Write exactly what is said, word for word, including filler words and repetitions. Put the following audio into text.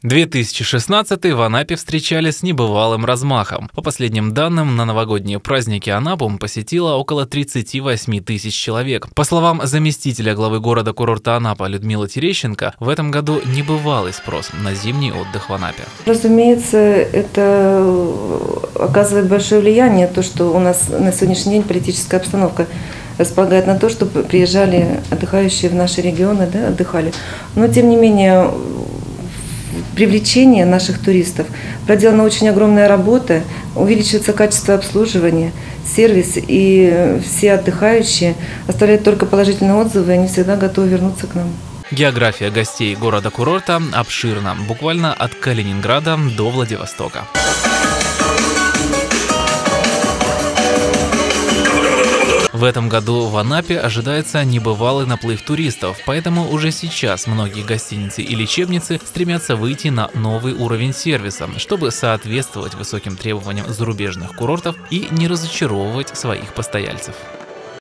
две тысячи шестнадцатый в Анапе встречали с небывалым размахом. По последним данным, на новогодние праздники Анапу посетило около тридцати восьми тысяч человек. По словам заместителя главы города-курорта Анапа Людмилы Терещенко, в этом году небывалый спрос на зимний отдых в Анапе. Разумеется, это оказывает большое влияние, то, что у нас на сегодняшний день политическая обстановка располагает на то, чтобы приезжали отдыхающие в наши регионы, да, отдыхали. Но, тем не менее, привлечение наших туристов, проделана очень огромная работа, увеличивается качество обслуживания, сервис, и все отдыхающие оставляют только положительные отзывы, и они всегда готовы вернуться к нам. География гостей города-курорта обширна, буквально от Калининграда до Владивостока. В этом году в Анапе ожидается небывалый наплыв туристов, поэтому уже сейчас многие гостиницы и лечебницы стремятся выйти на новый уровень сервиса, чтобы соответствовать высоким требованиям зарубежных курортов и не разочаровывать своих постояльцев.